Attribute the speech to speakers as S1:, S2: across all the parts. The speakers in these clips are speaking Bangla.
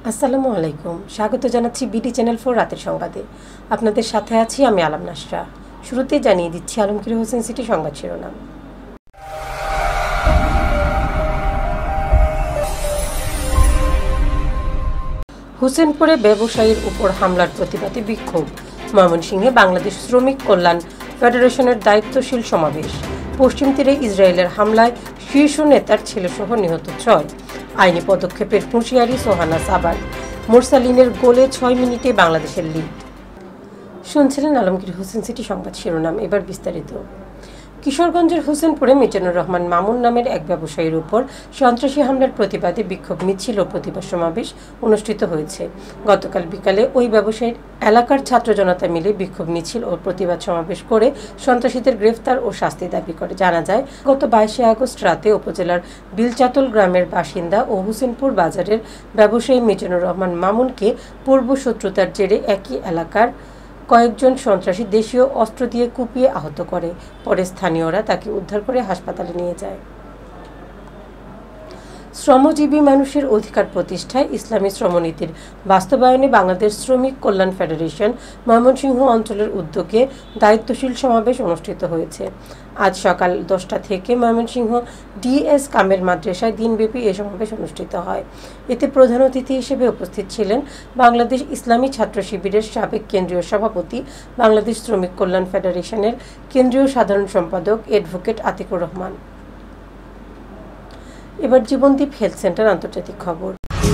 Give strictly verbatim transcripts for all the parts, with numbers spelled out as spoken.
S1: আসসালামু আলাইকুম। স্বাগত জানাচ্ছি বিডি চ্যানেল ফোর রাতের সংবাদে। আপনাদের সাথে আছি আমি আলম নাসরা। শুরুতেই জানিয়ে দিচ্ছি আলমগীর হোসেন সিটি সংবাদ শিরোনাম। হোসেনপুরে ব্যবসায়ীর উপর হামলার প্রতিবাদে বিক্ষোভ। ময়মনসিংহে বাংলাদেশ শ্রমিক কল্যাণ ফেডারেশনের দায়িত্বশীল সমাবেশ। পশ্চিম তীরে ইসরায়েলের হামলায় শীর্ষ নেতার ছেলেসহ নিহত ছয়। আইনি পদক্ষেপের হুঁশিয়ারি সোহানা সাবার। মুরসালিনের গোলে ছয় মিনিটে বাংলাদেশের লিড। শুনছিলেন আলমগীর হোসেন সিটি সংবাদ শিরোনাম। এবার বিস্তারিত। কিশোরগঞ্জের হোসেনপুরে মিজানুর রহমান মামুন নামের এক ব্যবসায়ীর উপর সন্ত্রাসী হামলার প্রতিবাদে বিক্ষোভ মিছিল ও প্রতিবাদ সমাবেশ অনুষ্ঠিত হয়েছে। গতকাল বিকালে ওই ব্যবসায়ীর এলাকার ছাত্র জনতা মিলে বিক্ষোভ মিছিল ও প্রতিবাদ সমাবেশ করে সন্ত্রাসীদের গ্রেফতার ও শাস্তি দাবি করে। জানা যায়, গত বাইশে আগস্ট রাতে উপজেলার বিলচাতল গ্রামের বাসিন্দা ও হোসেনপুর বাজারের ব্যবসায়ী মিজানুর রহমান মামুনকে পূর্ব শত্রুতার জেরে একই এলাকার কয়েকজন সন্ত্রাসী দেশীয় অস্ত্র দিয়ে কুপিয়ে আহত করে। পরে স্থানীয়রা তাকে উদ্ধার করে হাসপাতালে নিয়ে যায়। শ্রমজীবী মানুষের অধিকার প্রতিষ্ঠায় ইসলামী শ্রমনীতির বাস্তবায়নে বাংলাদেশ শ্রমিক কল্যাণ ফেডারেশন ময়মনসিংহ অঞ্চলের উদ্যোগে দায়িত্বশীল সমাবেশ অনুষ্ঠিত হয়েছে। আজ সকাল দশটা থেকে ময়মনসিংহ ডিএস কামের মাদ্রাসায় দিনব্যাপী এ সমাবেশ অনুষ্ঠিত হয়। এতে প্রধান অতিথি হিসেবে উপস্থিত ছিলেন বাংলাদেশ ইসলামী ছাত্র শিবিরের সাবেক কেন্দ্রীয় সভাপতি, বাংলাদেশ শ্রমিক কল্যাণ ফেডারেশনের কেন্দ্রীয় সাধারণ সম্পাদক অ্যাডভোকেট আতিকুর রহমান। এবার জীবনদীপ হেলথ সেন্টার আন্তর্জাতিক খবর।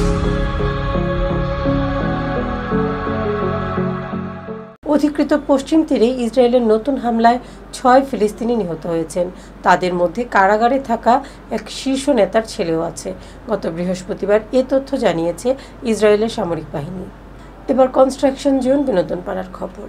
S1: অধিকৃত পশ্চিম তীরে ইসরায়েলের নতুন হামলায় ছয় ফিলিস্তিনি নিহত হয়েছেন। তাদের মধ্যে কারাগারে থাকা এক শীর্ষ নেতার ছেলেও আছে। গত বৃহস্পতিবার এ তথ্য জানিয়েছে ইসরায়েলের সামরিক বাহিনী। এবার কনস্ট্রাকশন জোন বিনোদন পাড়ার খবর।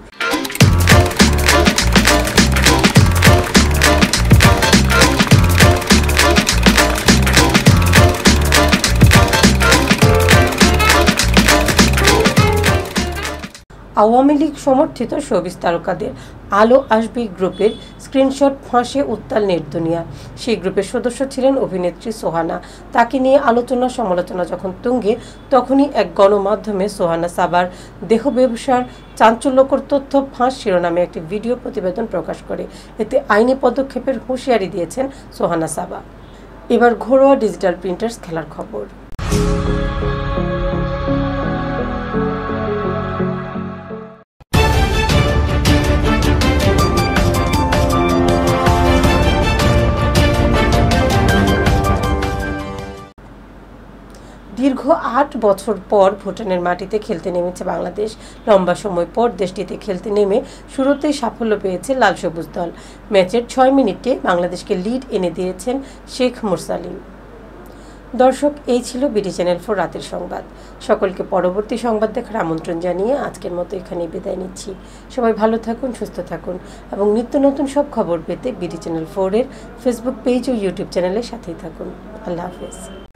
S1: আওয়ামী লীগ সমর্থিত শোবিজ তারকাদের আলো আসবে গ্রুপের স্ক্রিনশট ফাঁসে উত্তাল নেট দুনিয়া। সেই গ্রুপের সদস্য ছিলেন অভিনেত্রী সোহানা। তাকে নিয়ে আলোচনা সমালোচনা যখন তুঙ্গে, তখনই এক গণমাধ্যমে সোহানা সাবার দেহ ব্যবসার চাঞ্চল্যকর তথ্য ফাঁস শিরোনামে একটি ভিডিও প্রতিবেদন প্রকাশ করে। এতে আইনি পদক্ষেপের হুঁশিয়ারি দিয়েছেন সোহানা সাবা। এবার ঘরোয়া ডিজিটাল প্রিন্টার্স খেলার খবর। দীর্ঘ আট বছর পর ভুটানের মাটিতে খেলতে নেমেছে বাংলাদেশ। লম্বা সময় পর দেশটিতে খেলতে নেমে শুরুতেই সাফল্য পেয়েছে লাল সবুজ দল। ম্যাচের ছয় মিনিটে বাংলাদেশকে লিড এনে দিয়েছেন শেখ মুরসালিন। দর্শক, এই ছিল বিডি চ্যানেল ফোর রাতের সংবাদ। সকলকে পরবর্তী সংবাদ দেখার আমন্ত্রণ জানিয়ে আজকের মতো এখানেই বিদায় নিচ্ছি। সবাই ভালো থাকুন, সুস্থ থাকুন এবং নিত্য নতুন সব খবর পেতে বিডি চ্যানেল ফোর এর ফেসবুক পেজ ও ইউটিউব চ্যানেলের সাথেই থাকুন। আল্লাহ হাফেজ।